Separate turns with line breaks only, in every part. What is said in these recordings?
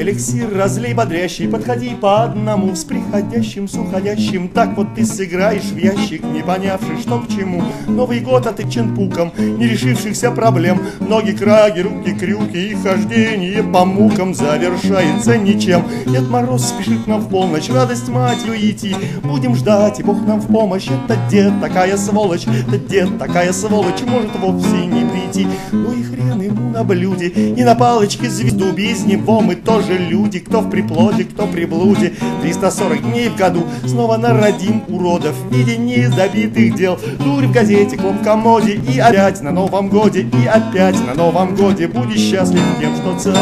эликсир разлей бодрящий, подходи по одному с приходящим, с уходящим. Так вот ты сыграешь в ящик, не понявший, что к чему. Новый год отычен пуком нерешившихся проблем. Ноги, краги, руки, крюки и хождение по мукам завершается ничем. Дед Мороз спешит нам в полночь радость матью идти. Будем ждать, и Бог нам в помощь. Это дед такая сволочь, это дед такая сволочь, может вовсе не прийти. Ну и хрен ему на блюде и на палочке звезду. Без него мы тоже люди, кто в приплоде, кто при блуде. 340 дней в году снова народим уродов в виде недобитых дел. Дурь в газете, клон в комоде, и опять на Новом годе, и опять на Новом годе будешь счастлив тем, что цел.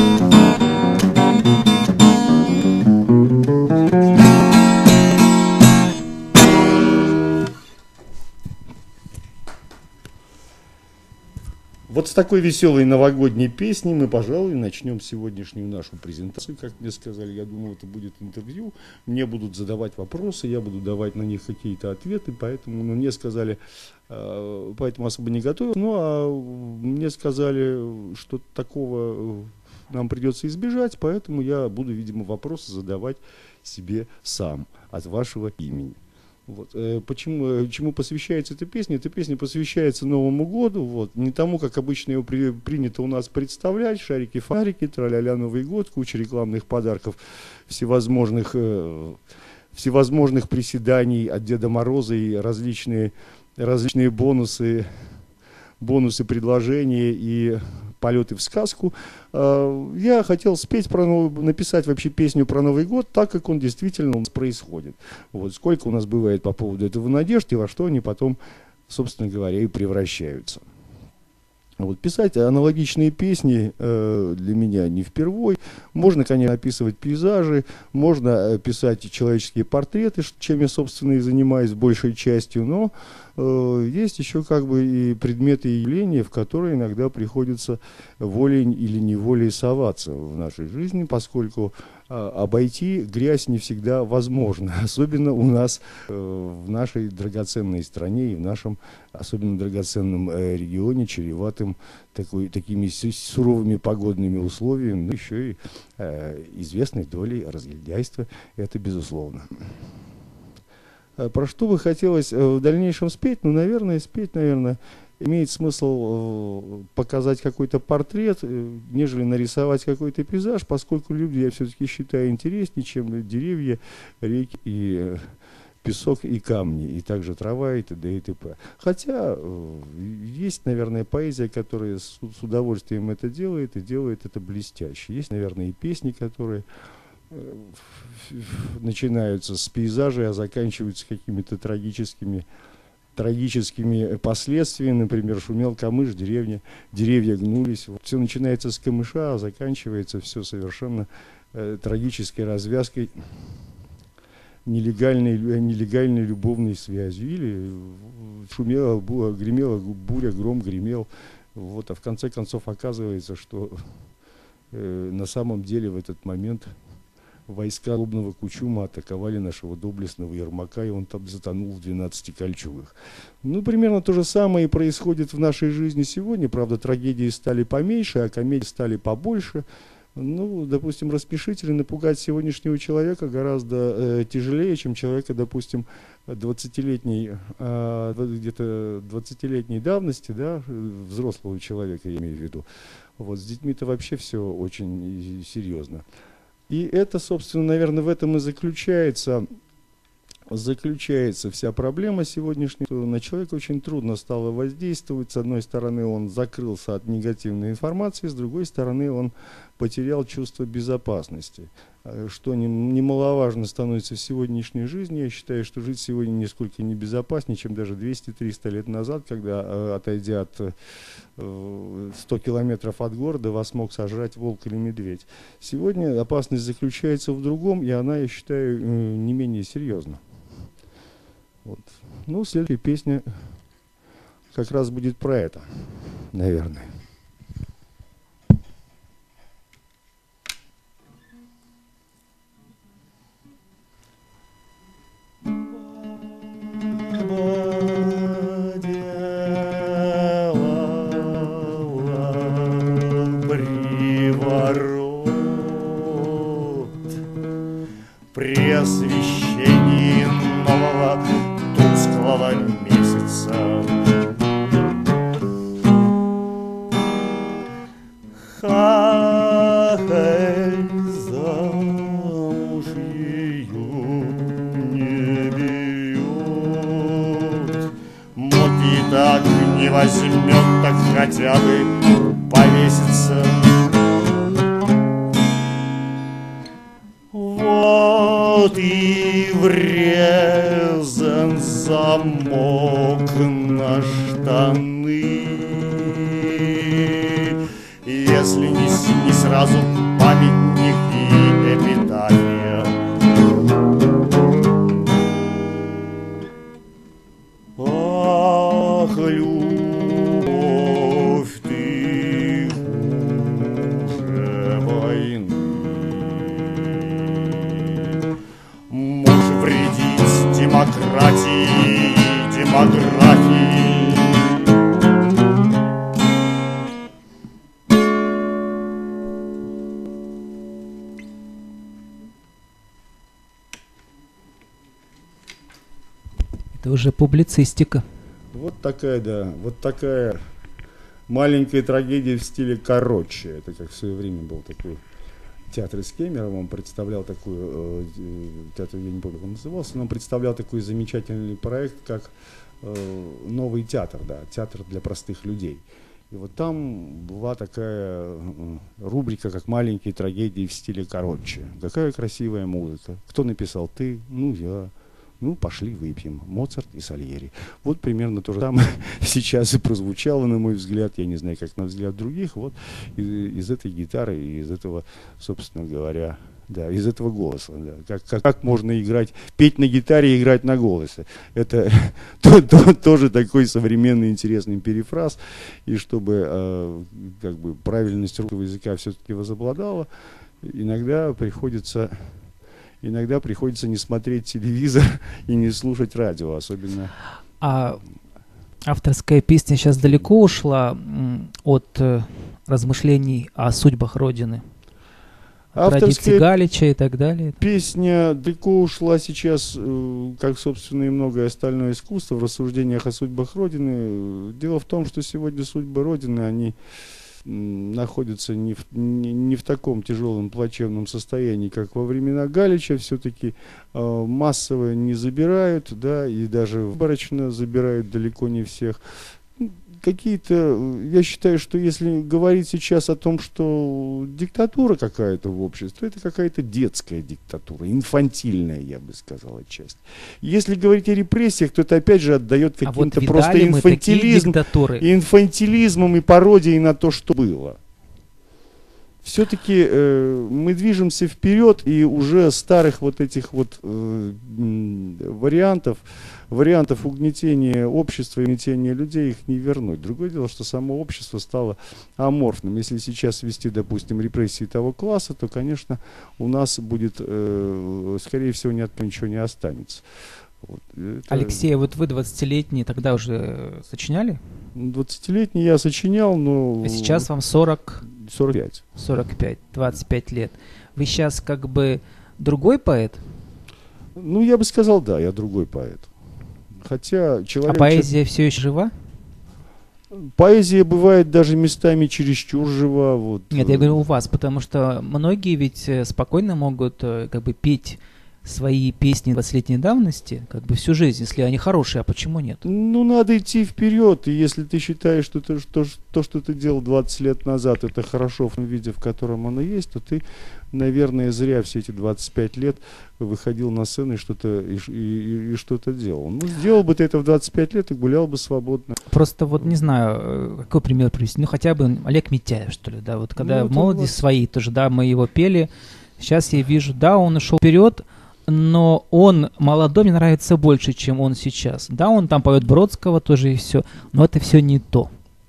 Вот с такой веселой новогодней песней мы, пожалуй, начнем сегодняшнюю нашу презентацию. Как мне сказали, я думал, это будет интервью. Мне будут задавать вопросы, я буду давать на них какие-то ответы, поэтому мне сказали, поэтому особо не готовил. Ну, а мне сказали, что такого нам придется избежать, поэтому я буду, видимо, вопросы задавать себе сам от вашего имени. Вот. Чему посвящается эта песня? Эта песня посвящается Новому году, вот. Не тому, как обычно его принято у нас представлять: шарики, фонарики, тра-ля-ля, Новый год, куча рекламных подарков, всевозможных приседаний от Деда Мороза и различные бонусы, предложения и полеты в сказку. Я хотел спеть написать вообще песню про Новый год, так как он действительно у нас происходит. Вот сколько у нас бывает по поводу этого надежд и во что они потом, собственно говоря, и превращаются. Вот, писать аналогичные песни для меня не впервой. Можно, конечно, описывать пейзажи, можно писать человеческие портреты, чем я, собственно, и занимаюсь большей частью, но есть еще как бы и предметы и явления, в которые иногда приходится волей или неволей соваться в нашей жизни, поскольку обойти грязь не всегда возможно, особенно у нас в нашей драгоценной стране и в нашем особенно драгоценном регионе, чреватым такими суровыми погодными условиями, но еще и известной долей разгильдяйства, это безусловно. Про что бы хотелось в дальнейшем спеть? Ну, наверное, имеет смысл показать какой-то портрет, нежели нарисовать какой-то пейзаж, поскольку люди, я все-таки считаю, интереснее, чем деревья, реки и песок и камни, и также трава и т.д. и т.п. Хотя есть, наверное, поэзия, которая с удовольствием это делает, и делает это блестяще. Есть, наверное, и песни, которые начинаются с пейзажей, а заканчиваются какими-то трагическими последствиями. Например, шумел камыш, деревья гнулись. Вот. Все начинается с камыша, а заканчивается все совершенно трагической развязкой, нелегальной любовной связью. Или гремела буря, гром гремел. Вот. А в конце концов оказывается, что на самом деле в этот момент войска злобного Кучума атаковали нашего доблестного Ермака, и он там затонул в 12 кольчугах. Ну, примерно то же самое и происходит в нашей жизни сегодня. Правда, трагедии стали поменьше, а комедии стали побольше. Ну, допустим, рассмешить или напугать сегодняшнего человека гораздо тяжелее, чем человека, допустим, 20-летней давности, да, взрослого человека, я имею в виду. Вот, с детьми-то вообще все очень серьезно. И это, собственно, наверное, в этом и заключается вся проблема сегодняшняя. На человека очень трудно стало воздействовать. С одной стороны, он закрылся от негативной информации, с другой стороны, он потерял чувство безопасности, что немаловажно становится в сегодняшней жизни. Я считаю, что жить сегодня нисколько не безопаснее, чем даже 200-300 лет назад, когда, отойдя от 100 километров от города, вас мог сожрать волк или медведь. Сегодня опасность заключается в другом, и она, я считаю, не менее серьезна. Вот. Ну, следующая песня как раз будет про это, наверное. освещении нового тусклого месяца. Хай замуж ее не берет, вот и так не возьмет, так хотя бы повесится. Вот и врезан замок на штаны. Если не сразу памятник и эпитафия. Ах, любовь, ты хуже войны. Можешь вредить демократии, демографии.
Это уже публицистика.
Вот такая, да, вот такая маленькая трагедия в стиле короче. Это как в свое время был такой театр из Кемерово, он представлял такой, театр, я не помню, как он назывался, но он представлял такой замечательный проект, как новый театр, да, театр для простых людей. И вот там была такая рубрика, как маленькие трагедии в стиле короче. Какая красивая музыка. Кто написал? Ты? Ну, я. Ну, пошли выпьем. Моцарт и Сальери. Вот примерно то же самое сейчас и прозвучало, на мой взгляд. Я не знаю, как на взгляд других. Вот из этой гитары и из этого, собственно говоря, да, из этого голоса. Да. Как можно играть, петь на гитаре и играть на голосе. Это тоже такой современный интересный перефраз. И чтобы как бы правильность русского языка все-таки возобладала, иногда приходится не смотреть телевизор и не слушать радио, особенно.
А авторская песня сейчас далеко ушла от размышлений о судьбах Родины? Традиции Галича и так далее?
Песня далеко ушла сейчас, как, собственно, и многое остальное искусство, в рассуждениях о судьбах Родины. Дело в том, что сегодня судьбы Родины, они находятся не в таком тяжелом плачевном состоянии, как во времена Галича. Все-таки массово не забирают, да, и даже выборочно забирают далеко не всех. Какие-то, я считаю, что если говорить сейчас о том, что диктатура какая-то в обществе, то это какая-то детская диктатура, инфантильная, я бы сказал, отчасти. Если говорить о репрессиях, то это опять же отдает каким-то
вот
просто инфантилизмом и пародией на то, что было. Все-таки мы движемся вперед, и уже старых вот этих вот вариантов угнетения общества и угнетения людей их не вернуть. Другое дело, что само общество стало аморфным. Если сейчас вести, допустим, репрессии того класса, то, конечно, у нас будет, скорее всего, ничего не останется. Вот.
Алексей, вот вы 20-летний тогда уже сочиняли?
20-летний я сочинял, но...
А сейчас вам 45.
45.
25 лет. Вы сейчас как бы другой поэт?
Ну, я бы сказал, да, я другой поэт. Хотя человек...
А поэзия все еще жива?
Поэзия бывает даже местами чересчур жива. Вот.
Нет, я говорю у вас, потому что многие ведь спокойно могут как бы петь свои песни 20-летней давности, как бы всю жизнь, если они хорошие, а почему нет?
Ну, надо идти вперед, и если ты считаешь, что то, что ты делал 20 лет назад, это хорошо в том виде, в котором оно есть, то ты, наверное, зря все эти 25 лет выходил на сцену и что-то делал. Ну, сделал бы ты это в 25 лет и гулял бы свободно.
Просто вот не знаю, какой пример привести, ну, хотя бы Олег Митяев, что ли, да, вот когда в молодости свои тоже, да, мы его пели, сейчас я вижу, да, он ушел вперед, но он молодой, мне нравится больше, чем он сейчас. Да, он там поет Бродского тоже и все, но это все не то.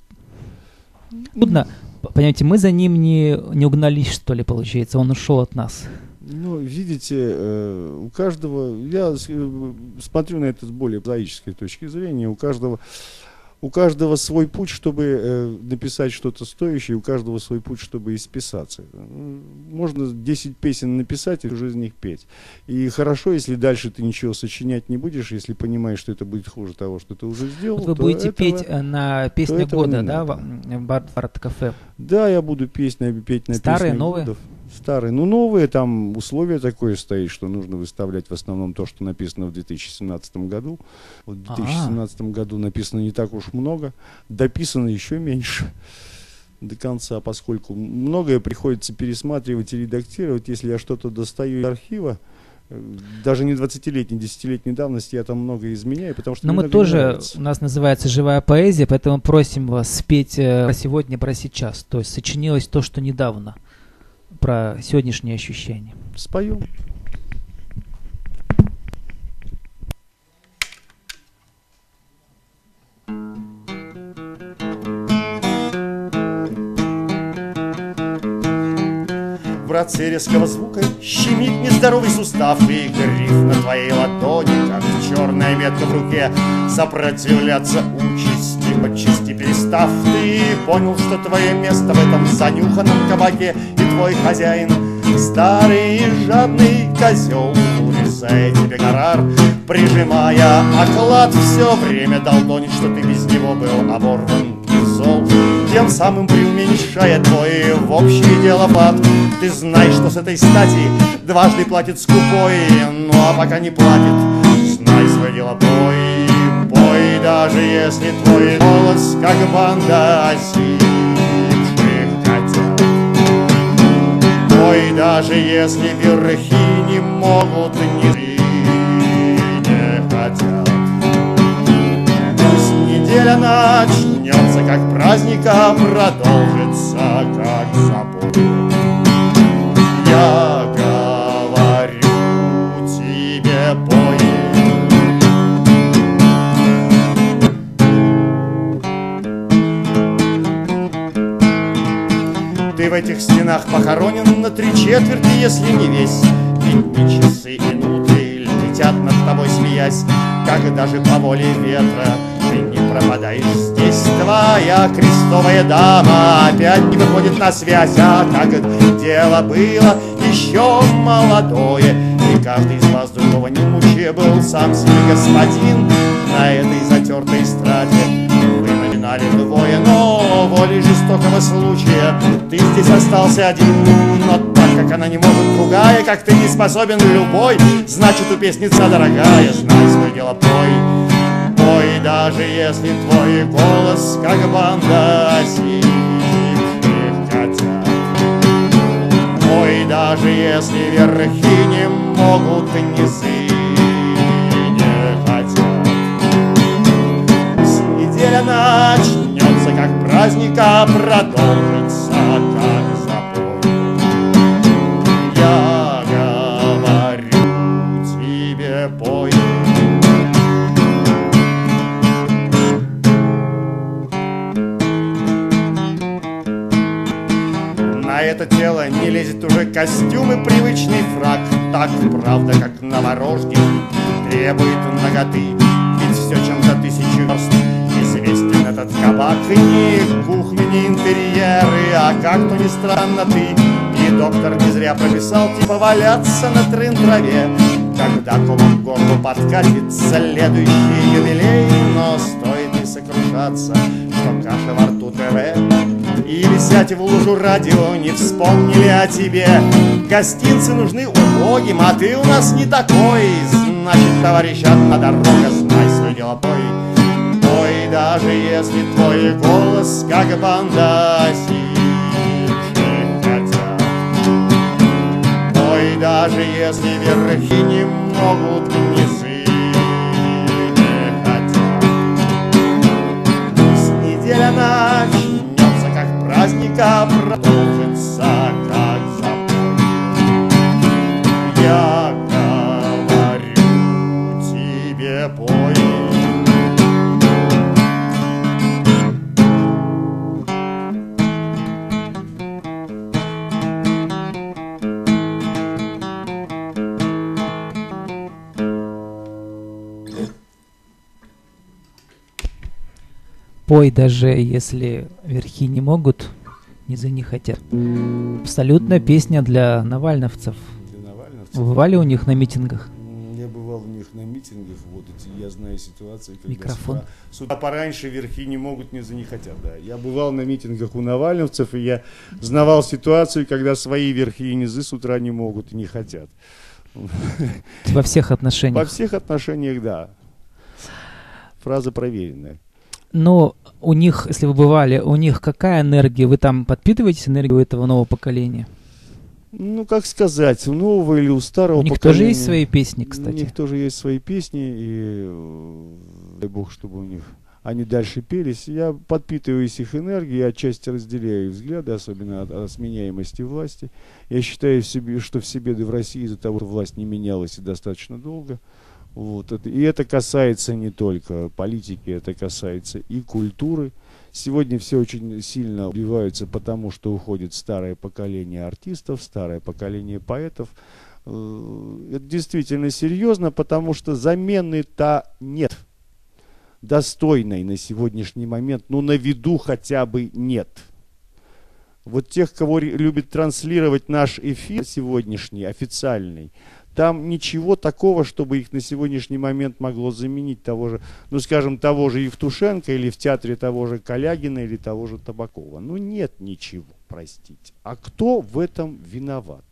Трудно, понимаете, мы за ним не угнались, что ли, получается, он ушел от нас.
Ну, видите, у каждого, я смотрю на это с более прозаической точки зрения, у каждого у каждого свой путь, чтобы написать что-то стоящее, у каждого свой путь, чтобы исписаться. Можно 10 песен написать и уже из них петь. И хорошо, если дальше ты ничего сочинять не будешь, если понимаешь, что это будет хуже того, что ты уже сделал.
Вот вы будете петь на «Песня года», да, в Бард-кафе?
Да, я буду петь на
старые,
«Песни
новые?
годов». Старые, ну новые, там условие такое стоит, что нужно выставлять в основном то, что написано в 2017 году. Вот в 2017 году написано не так уж много, дописано еще меньше до конца, поскольку многое приходится пересматривать и редактировать. Если я что-то достаю из архива, даже не 20-летней, 10-летней давности, я там много изменяю, потому что...
Но мы тоже, у нас называется «Живая поэзия», поэтому просим вас спеть про сегодня, про сейчас. То есть сочинилось то, что недавно, про сегодняшние ощущения.
Споем. В братце резкого звука щемит нездоровый сустав, и гриф на твоей ладони, как черная метка в руке, сопротивляться участи, подчасти перестав. Ты понял, что твое место в этом занюханном кабаке, и твой хозяин старый и жадный козел, урезая тебе гонорар, прижимая оклад, все время долдонит, что ты без него был оборван и зол, тем самым преуменьшая твой в общее дело пад. Ты знаешь, что с этой стати дважды платит скупой, ну а пока не платит, знай свое дело, пой, пой, даже если твой голос как банда осипших котят. Пой, даже если верхи не могут, низы не хотят. Пусть неделя начнется как праздник, а продолжится как забой. Я говорю тебе, пой. Ты в этих стенах похоронен на 3/4, если не весь. Ведь дни, часы и минуты летят над тобой, смеясь, как даже по воле ветра ты не пропадаешь здесь. Твоя крестовая дама опять не выходит на связь, а как дело было еще молодое, и каждый из вас другого не мучая был сам себе господин. На этой затертой эстраде вы номинали двое, но волей жестокого случая ты здесь остался один. Но так как она не может другая, как ты не способен любой, значит у песница дорогая, знай свое дело, пой. Пой, даже если твой голос как банда осипших котят. Пой, даже если верхи не могут, низы не хотят. Пусть неделя начнется как праздник, а продолжится как забой. Я говорю тебе, пой. На это тело не лезет уже костюм и привычный фрак. Так, правда, как новорожден, требует наготы. Ведь все, чем за 1000 верст известен этот кабак. Ни кухни, ни интерьеры, а как то ни странно ты. И доктор не зря прописал типа валяться на трын-траве, когда комом к горлу подкатит следующий юбилей. Но стоит не сокрушаться, что каша во рту ТВ. Или сядь в лужу радио, не вспомнили о тебе. Гостинцы нужны убогим, а ты у нас не такой. Значит, товарищ, одна дорога, знай свое дело, пой. Пой, даже если твой голос как банда осипших котят. Пой, даже если верхи не могут, низы не хотят. Пусть неделя начнется как праздник, а продолжится как забой. Я говорю тебе, пой.
Пой, даже если верхи не могут, низы не хотят. Абсолютная песня для навальновцев.
Для навальновцев.
Вы бывали у них на митингах?
Я бывал у них на митингах, вот эти, я знаю ситуации, когда
Микрофон.
С утра пораньше верхи не могут, низы не хотят, да. Я бывал на митингах у навальновцев, и я знавал ситуацию, когда свои верхи и низы с утра не могут и не хотят.
Во всех отношениях?
Во всех отношениях, да. Фраза проверенная.
Но у них, если вы бывали, у них какая энергия? Вы там подпитываете энергию этого нового поколения?
Ну, как сказать, у нового или у старого поколения.
У них тоже есть свои песни, кстати.
У них тоже есть свои песни, и дай бог, чтобы у них они дальше пелись. Я подпитываюсь их энергией, отчасти разделяю их взгляды, особенно о сменяемости власти. Я считаю, что все беды в России из-за того, что власть не менялась и достаточно долго. Вот. И это касается не только политики, это касается и культуры. Сегодня все очень сильно убиваются, потому что уходит старое поколение артистов, старое поколение поэтов. Это действительно серьезно, потому что замены-то нет. Достойной на сегодняшний момент, ну на виду хотя бы нет. Вот тех, кого любит транслировать наш эфир сегодняшний, официальный, там ничего такого, чтобы их на сегодняшний момент могло заменить того же, ну скажем, того же Евтушенко или в театре того же Калягина или того же Табакова. Ну нет ничего, простите. А кто в этом виноват?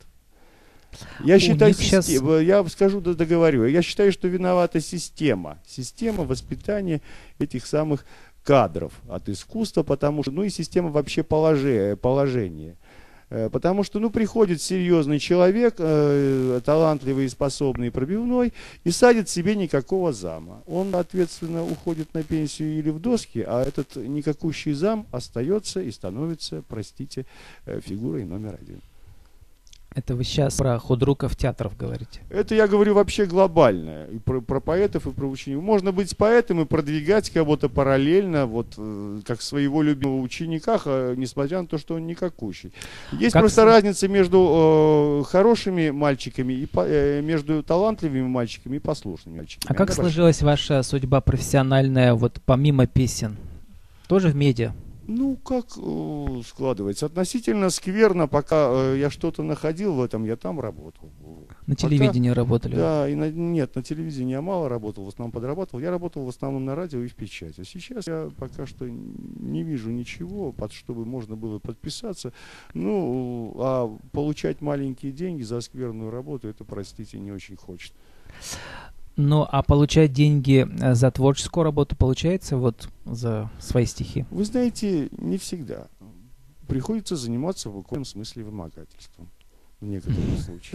Я считаю,
сейчас...
я скажу, договорю, я считаю, что виновата система воспитания этих самых кадров от искусства, потому что, ну и система вообще положения. Потому что, ну, приходит серьезный человек, талантливый, способный, пробивной, и садит себе никакого зама. Он, соответственно, уходит на пенсию или в доски, а этот никакущий зам остается и становится, простите, фигурой номер один.
Это вы сейчас про худруков театров говорите? Это
я говорю вообще глобально. И про поэтов, и про учеников. Можно быть поэтом и продвигать кого-то параллельно, вот как своего любимого ученика, несмотря на то, что он никакущий. Есть просто разница между хорошими мальчиками, и между талантливыми мальчиками и послушными мальчиками.
А как сложилась ваша судьба профессиональная, вот помимо песен? Тоже в медиа?
Ну, как складывается? Относительно скверно, пока я что-то находил в этом, я там работал.
На телевидении работали?
Да, нет, на телевидении я мало работал, в основном подрабатывал. Я работал в основном на радио и в печати. А сейчас я пока что не вижу ничего, под чтобы можно было подписаться. Ну, а получать маленькие деньги за скверную работу, это, простите, не очень хочется.
Ну, а получать деньги за творческую работу получается, вот за свои стихи?
Вы знаете, не всегда. Приходится заниматься в буквальном смысле вымогательством в некоторых случаях.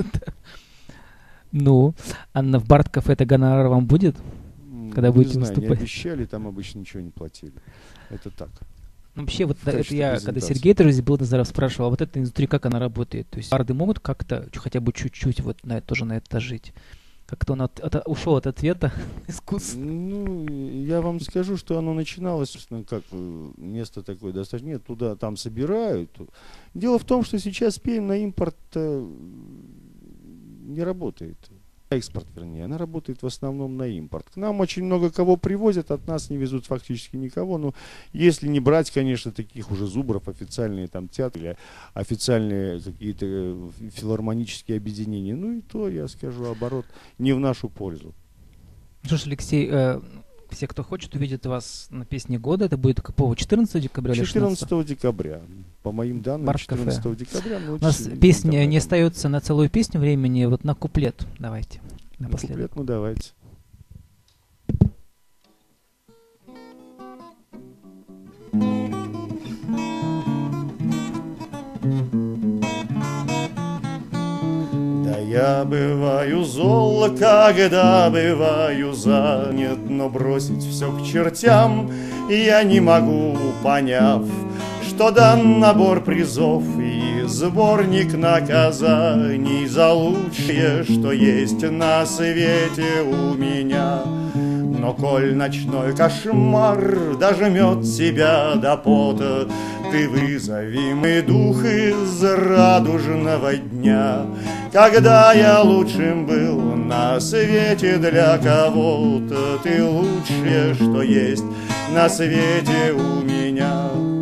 Ну, а в Барт-кафе это гонорар вам будет, когда будете выступать?
Не обещали, там обычно ничего не платили. Это так.
Вообще, вот это я, когда Сергей тоже был, спрашивал, а вот эта индустрия, как она работает? То есть барды могут как-то, хотя бы чуть-чуть, вот тоже на это жить? Как-то он ушел от ответа искусственно.
Ну, я вам скажу, что оно начиналось, собственно, как место такое достаточно. Нет, там собирают. Дело в том, что сейчас пень на импорт не работает. Экспорт, вернее, она работает в основном на импорт. К нам очень много кого привозят, от нас не везут фактически никого. Но если не брать, конечно, таких уже зубров, официальные там театры или официальные какие-то филармонические объединения, ну и то, я скажу, оборот не в нашу пользу.
Что ж, Алексей, все, кто хочет, увидят вас на песне года. Это будет по 14 декабря или
14 декабря. По моим данным, 14 декабря.
У нас песня не остается на целую песню времени. Вот на куплет давайте.
Напоследок. На куплет, ну давайте. Да я бываю зол, когда бываю занят, но бросить все к чертям я не могу, поняв, что дан набор призов и сборник наказаний за лучшее, что есть на свете у меня. Но коль ночной кошмар дожмет тебя до пота, ты вызови мой дух из радужного дня, когда я лучшим был На свете для кого-то ты лучшее, что есть на свете у меня.